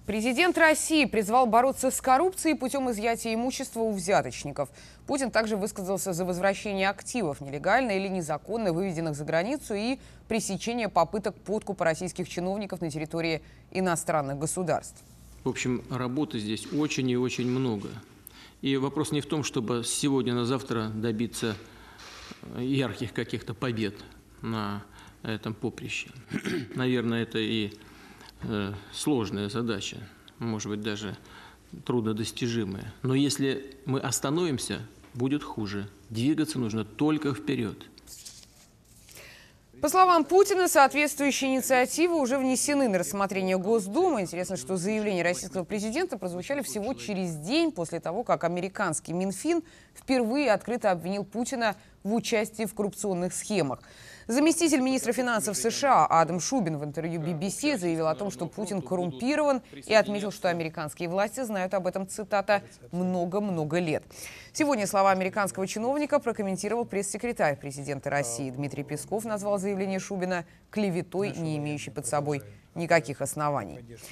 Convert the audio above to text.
Президент России призвал бороться с коррупцией путем изъятия имущества у взяточников. Путин также высказался за возвращение активов, нелегально или незаконно выведенных за границу, и пресечение попыток подкупа российских чиновников на территории иностранных государств. В общем, работы здесь очень и очень много. И вопрос не в том, чтобы с сегодня на завтра добиться ярких каких-то побед на этом поприще. Наверное, это и сложная задача, может быть, даже труднодостижимая. Но если мы остановимся, будет хуже. Двигаться нужно только вперед. По словам Путина, соответствующие инициативы уже внесены на рассмотрение Госдумы. Интересно, что заявления российского президента прозвучали всего через день после того, как американский Минфин впервые открыто обвинил Путина в участии в коррупционных схемах. Заместитель министра финансов США Адам Шубин в интервью BBC заявил о том, что Путин коррумпирован, и отметил, что американские власти знают об этом, цитата, много-много лет. Сегодня слова американского чиновника прокомментировал пресс-секретарь президента России. Дмитрий Песков назвал заявление Шубина клеветой, не имеющей под собой никаких оснований.